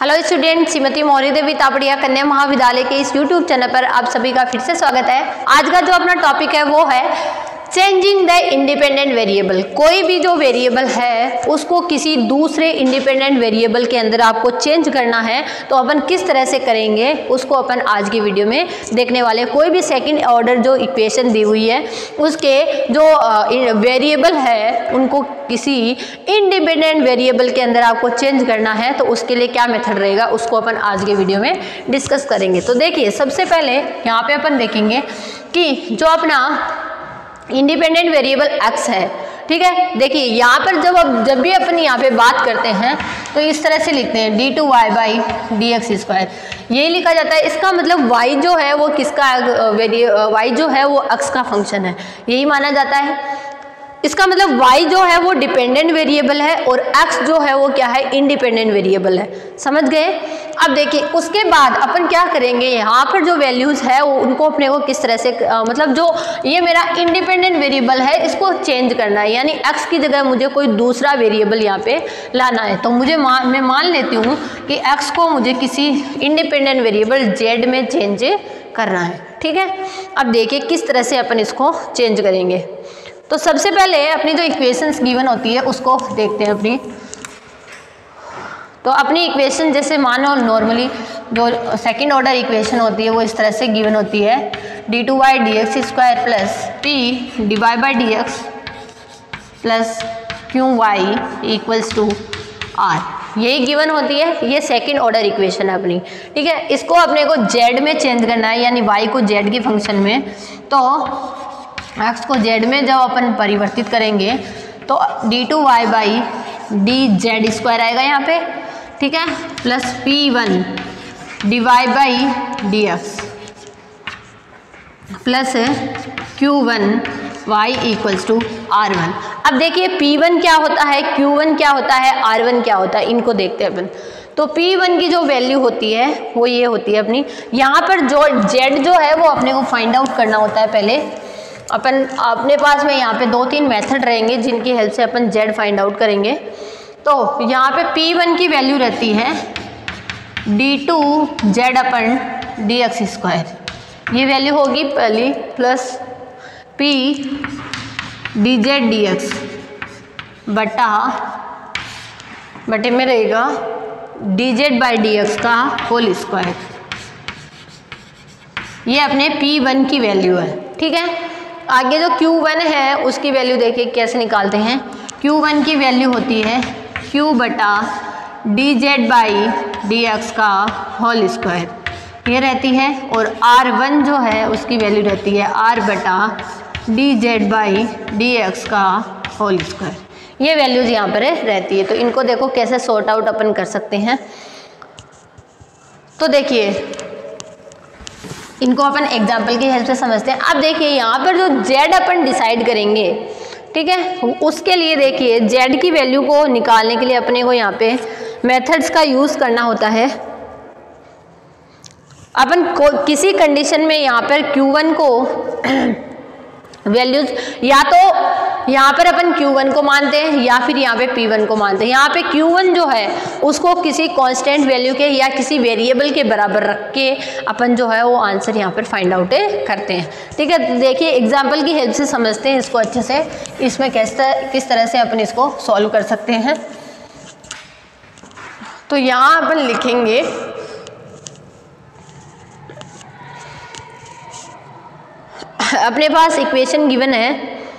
Hello student, Shrimati Maurya Devi Tapadia Kanya Mahavidyalaya के इस YouTube channel पर आप सभी का फिर से स्वागत है। आज का जो अपना टॉपिक है वो है चेंजिंग द इंडिपेंडेंट वेरिएबल। कोई भी जो वेरिएबल है उसको किसी दूसरे इंडिपेंडेंट वेरिएबल के अंदर आपको चेंज करना है, तो अपन किस तरह से करेंगे उसको अपन आज की वीडियो में देखने वाले। कोई भी सेकंड ऑर्डर जो इक्वेशन दी हुई है उसके जो वेरिएबल है उनको किसी इंडिपेंडेंट वेरिएबल के अंदर आपको चेंज करना है, तो उसके लिए क्या मेथड रहेगा उसको अपन आज के वीडियो में डिस्कस करेंगे। तो देखिए, सबसे पहले यहाँ पे अपन देखेंगे कि जो अपना इंडिपेंडेंट वेरिएबल x है, ठीक है। देखिए यहाँ पर जब भी अपन यहाँ पे बात करते हैं तो इस तरह से लिखते हैं d2y/dx²। यही लिखा जाता है। इसका मतलब y जो है वो किसका y जो है वो x का फंक्शन है, यही माना जाता है। इसका मतलब y जो है वो डिपेंडेंट वेरिएबल है और x जो है वो क्या है, इंडिपेंडेंट वेरिएबल है। समझ गए। अब देखिए उसके बाद अपन क्या करेंगे, यहाँ पर जो वैल्यूज है वो उनको अपने को किस तरह से मतलब जो ये मेरा इंडिपेंडेंट वेरिएबल है इसको चेंज करना है, यानी x की जगह मुझे कोई दूसरा वेरिएबल यहाँ पे लाना है। तो मुझे मैं मान लेती हूँ कि x को मुझे किसी इंडिपेंडेंट वेरिएबल z में चेंज करना है, ठीक है। अब देखिए किस तरह से अपन इसको चेंज करेंगे। तो सबसे पहले अपनी जो इक्वेशंस गिवन होती है उसको देखते हैं अपनी। तो अपनी इक्वेशन जैसे मानो नॉर्मली जो सेकंड ऑर्डर इक्वेशन होती है वो इस तरह से गिवन होती है d2y/dx² plus p/dx plus qy equals to r, यही गिवन होती है। ये सेकंड ऑर्डर इक्वेशन है अपनी, ठीक है। इसको अपने को z में चेंज करना है, यानी y को z की फंक्शन में, तो x को z में जब अपन परिवर्तित करेंगे तो d2y/dz² आएगा यहाँ पे, ठीक है, plus p1/dx plus q1y equals to r1। अब देखिए p1 क्या होता है, q1 क्या होता है, r1 क्या होता है, इनको देखते हैं अपन। तो p1 की जो वैल्यू होती है वो ये होती है अपनी। यहाँ पर जो z जो है वो अपने को फाइंड आउट करना होता है। पहले अपन अपने पास में यहाँ पे 2-3 मेथड रहेंगे जिनकी हेल्प से अपन z फाइंड आउट करेंगे। तो यहाँ पे p1 की वैल्यू रहती है d2z/dx², ये वैल्यू होगी पहली, प्लस p/dz/dx बटे में रहेगा dz/dx का होल स्क्वायर। ये अपने p1 की वैल्यू है, ठीक है। आगे जो q1 है उसकी वैल्यू देखिए कैसे निकालते हैं। q1 की वैल्यू होती है q/dz/dx का होल स्क्वायर, ये रहती है। और r1 जो है उसकी वैल्यू रहती है r/dz/dx का होल स्क्वायर। ये वैल्यूज यहाँ पर रहती है। तो इनको देखो कैसे सॉर्ट आउट अपन कर सकते हैं। तो देखिए इनको अपन एग्जाम्पल की हेल्प से समझते हैं। अब देखिए यहाँ पर जो z अपन डिसाइड करेंगे, ठीक है, उसके लिए देखिए z की वैल्यू को निकालने के लिए अपने को यहाँ पे मेथड्स का यूज़ करना होता है। अपन को किसी कंडीशन में यहाँ पर q1 को वैल्यूज या तो यहाँ पर अपन q1 को मानते हैं या फिर यहाँ पे p1 को मानते हैं। यहाँ पे q1 जो है उसको किसी कांस्टेंट वैल्यू के या किसी वेरिएबल के बराबर रख के अपन जो है वो आंसर यहाँ पर फाइंड आउट करते हैं, ठीक है। देखिए एग्जाम्पल की हेल्प से समझते हैं इसको अच्छे से, इसमें किस तरह से अपन इसको सॉल्व कर सकते हैं। तो यहाँ अपन लिखेंगे अपने पास इक्वेशन गिवन है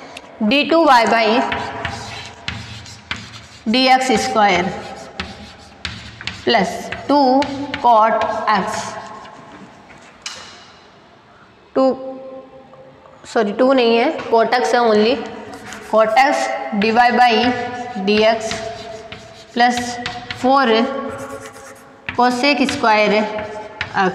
d2y/dx² प्लस 2 cot x, 2 नहीं है, cot x है only, cot x dy/dx plus 4 cosec² x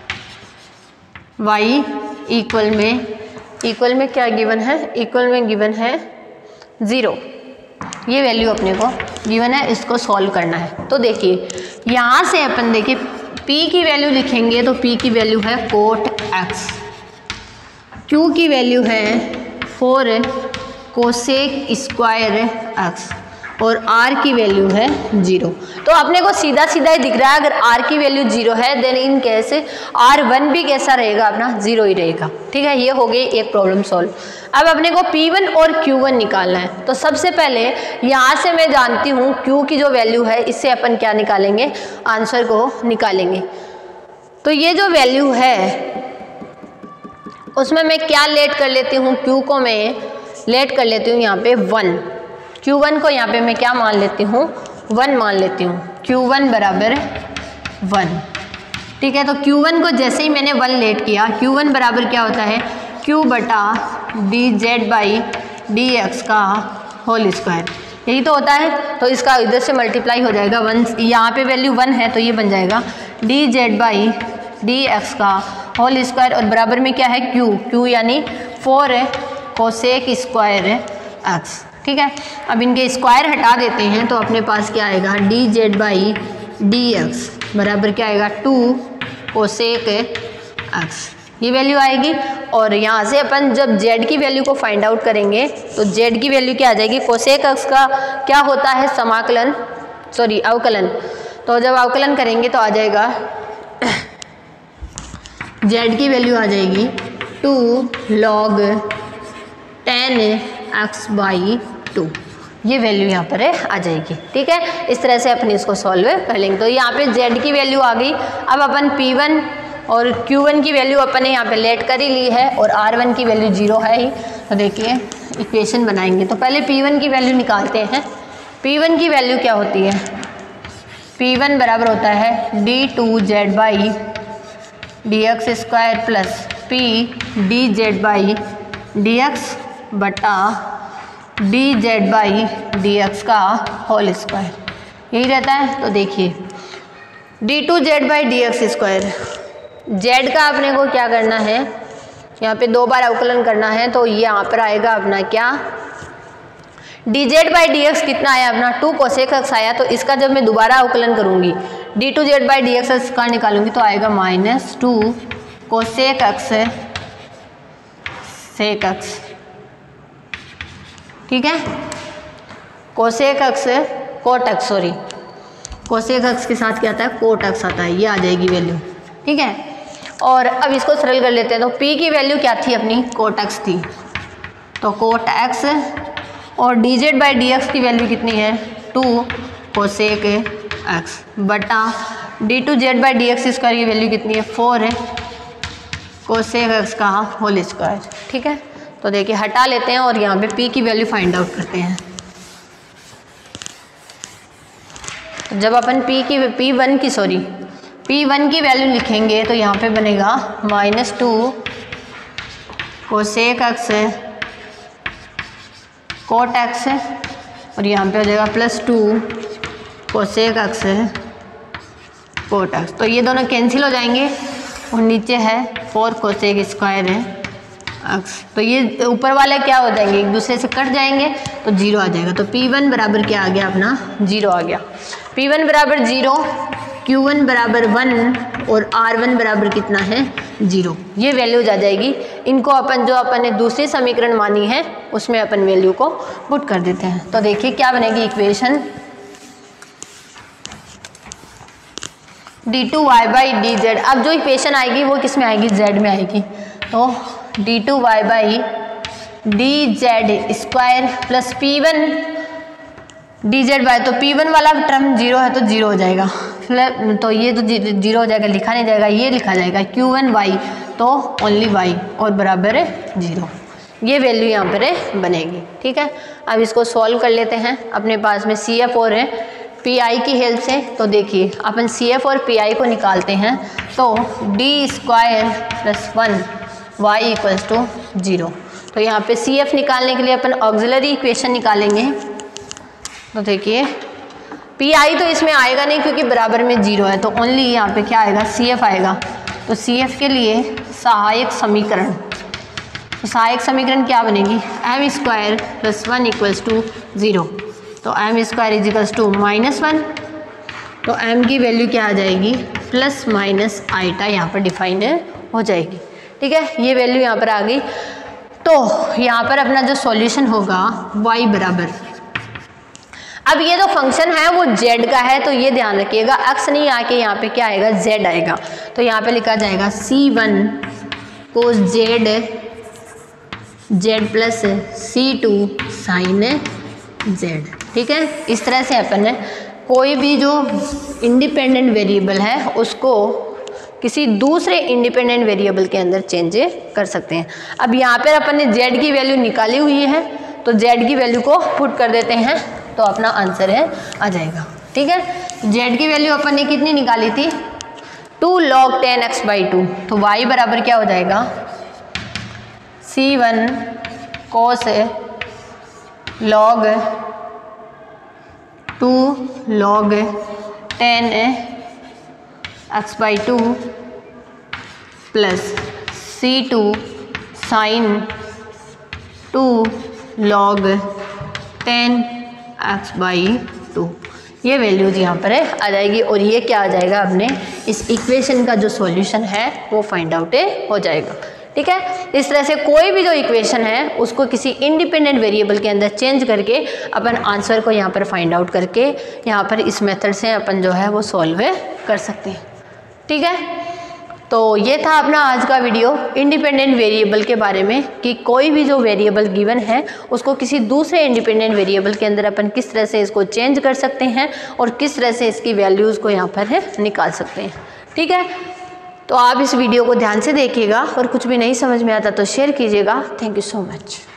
y equal में क्या गिवन है, इक्वल में गिवन है 0। ये वैल्यू अपने को गिवन है, इसको सॉल्व करना है। तो देखिए यहाँ से अपन देखिए p की वैल्यू लिखेंगे तो p की वैल्यू है cot x, q की वैल्यू है 4 cosec² x और r की वैल्यू है 0। तो अपने को सीधा सीधा ही दिख रहा है, अगर r की वैल्यू 0 है देन इन केस r1 भी कैसा रहेगा अपना 0 ही रहेगा। ठीक है, ये हो गई एक प्रॉब्लम सॉल्व। अब अपने को P1 और Q1 निकालना है। तो सबसे पहले यहाँ से मैं जानती हूँ Q की जो वैल्यू है, इससे अपन क्या निकालेंगे, आंसर को निकालेंगे। तो ये जो वैल्यू है उसमें मैं क्या लेट कर लेती हूँ, Q को मैं लेट कर लेती हूँ यहाँ पे 1, Q1 को यहाँ पे मैं क्या मान लेती हूँ 1 मान लेती हूँ, Q1 बराबर 1। ठीक है, तो Q1 को जैसे ही मैंने 1 लेट किया, Q1 बराबर क्या होता है Q बटा dz बाई dx का होल स्क्वायर, यही तो होता है। तो इसका इधर से मल्टीप्लाई हो जाएगा 1, यहाँ पे वैल्यू 1 है तो ये बन जाएगा dz बाई dx का होल स्क्वायर और बराबर में क्या है Q यानी 4 है कोसेक स्क्वायर x। ठीक है, अब इनके स्क्वायर हटा देते हैं तो अपने पास क्या आएगा dz बाई dx बराबर क्या आएगा 2 कोसेक x, ये वैल्यू आएगी। और यहाँ से अपन जब z की वैल्यू को फाइंड आउट करेंगे तो z की वैल्यू क्या आ जाएगी, कोसेक x का क्या होता है समाकलन, सॉरी अवकलन। तो जब अवकलन करेंगे तो आ जाएगा z की वैल्यू आ जाएगी 2 log 10x/2, ये वैल्यू यहाँ पर आ जाएगी। ठीक है, इस तरह से अपन इसको सॉल्व कर लेंगे। तो यहाँ पे z की वैल्यू आ गई। अब अपन P1 और Q1 की वैल्यू अपन ने यहाँ पे लेट कर ही ली है और R1 की वैल्यू 0 है ही। तो देखिए इक्वेशन बनाएंगे तो पहले P1 की वैल्यू निकालते हैं। P1 की वैल्यू क्या होती है, P1 बराबर होता है d2z by dx square plus p dz by dx बटा dz बाई dx का होल स्क्वायर, यही रहता है। तो देखिए d2z by dx square, z का अपने को क्या करना है, यहाँ पे 2 बार अवकलन करना है। तो ये यहाँ पर आएगा अपना क्या dz बाई dx कितना आया अपना 2 कोसेक x आया। तो इसका जब मैं दोबारा अवकलन करूँगी d2z बाई dx का निकालूंगी तो आएगा -2 कोसेक x सेक x। ठीक है, cosec x cot x, sorry cosec x के साथ क्या आता है कोट x आता है, ये आ जाएगी वैल्यू। ठीक है, और अब इसको सरल कर लेते हैं। तो p की वैल्यू क्या थी अपनी कोट x थी, तो कोट x और dz बाई dx की वैल्यू कितनी है 2 कोसेक x बटा d2z बाई dx स्क्वायर की वैल्यू कितनी है 4 है कोसेक x का होल स्क्वायर। ठीक है, तो देखिए हटा लेते हैं और यहाँ पे p की वैल्यू फाइंड आउट करते हैं। तो जब अपन P1 की वैल्यू लिखेंगे तो यहाँ पे बनेगा -2 कोसेक x कोट x और यहाँ पे हो जाएगा +2 कोसेक x कोट x। तो ये दोनों कैंसिल हो जाएंगे और नीचे है 4 कोसेक स्क्वायर x। तो ये ऊपर वाले क्या हो जाएंगे एक दूसरे से कट जाएंगे तो 0 आ जाएगा। तो P1 बराबर क्या आ गया अपना 0 आ गया। P1 बराबर 0, Q1 बराबर 1 और R1 बराबर कितना है 0, ये वैल्यूज आ जाएगी। इनको अपन जो अपन ने दूसरी समीकरण मानी है उसमें अपन वैल्यू को पुट कर देते हैं। तो देखिए क्या बनेगी इक्वेशन d2y बाई dz। अब जो इक्वेशन आएगी वो किस में आएगी z में आएगी। तो d2y by dz square plus P1 dz by, तो P1 वाला टर्म 0 है तो 0 हो जाएगा, तो ये तो 0 हो जाएगा, लिखा नहीं जाएगा, ये लिखा जाएगा Q1y तो ओनली y और बराबर है 0, ये वैल्यू यहाँ पर बनेगी। ठीक है, अब इसको सॉल्व कर लेते हैं। अपने पास में CF और है PI की हेल्प से। तो देखिए अपन CF और PI को निकालते हैं तो d square plus 1 y equals to 0। तो यहाँ पे CF निकालने के लिए अपन ऑक्सिलरी इक्वेशन निकालेंगे। तो देखिए PI तो इसमें आएगा नहीं क्योंकि बराबर में 0 है, तो ओनली यहाँ पे क्या आएगा CF आएगा। तो CF के लिए सहायक समीकरण, तो सहायक समीकरण क्या बनेगी m square plus 1 equals to 0। तो m square is equals to -1, तो m की वैल्यू क्या आ जाएगी प्लस माइनस आइटा यहाँ पर डिफाइंड हो जाएगी। ठीक है, ये वैल्यू यहाँ पर आ गई। तो यहाँ पर अपना जो सॉल्यूशन होगा y बराबर, अब ये जो फंक्शन है वो z का है, तो ये ध्यान रखिएगा, x नहीं आके यहाँ पे क्या आएगा, z आएगा। तो यहाँ पे लिखा जाएगा c1 cos z प्लस c2 sin z। ठीक है, इस तरह से अपन कोई भी जो इंडिपेंडेंट वेरिएबल है उसको किसी दूसरे इंडिपेंडेंट वेरिएबल के अंदर चेंज कर सकते हैं। अब यहाँ पर अपन ने z की वैल्यू निकाली हुई है, तो z की वैल्यू को पुट कर देते हैं, तो अपना आंसर है आ जाएगा। ठीक है, z की वैल्यू अपन ने कितनी निकाली थी, 2 log 10x/2, तो y बराबर क्या हो जाएगा, c1 cos log 2 log 10x/2 plus c2 sin 2 log 10x/2, ये वैल्यूज यहाँ पर आ जाएगी और ये क्या आ जाएगा, अपने इस इक्वेशन का जो सॉल्यूशन है वो फाइंड आउट हो जाएगा। ठीक है, इस तरह से कोई भी जो इक्वेशन है उसको किसी इंडिपेंडेंट वेरिएबल के अंदर चेंज करके अपन आंसर को यहाँ पर फाइंड आउट करके यहाँ पर इस मेथड से अपन जो है वो सॉल्व कर सकते हैं। ठीक है, तो ये था अपना आज का वीडियो इंडिपेंडेंट वेरिएबल के बारे में कि कोई भी जो वेरिएबल गिवन है उसको किसी दूसरे इंडिपेंडेंट वेरिएबल के अंदर अपन किस तरह से इसको चेंज कर सकते हैं और किस तरह से इसकी वैल्यूज़ को यहाँ पर निकाल सकते हैं। ठीक है, तो आप इस वीडियो को ध्यान से देखिएगा और कुछ भी नहीं समझ में आता तो शेयर कीजिएगा। Thank you so much.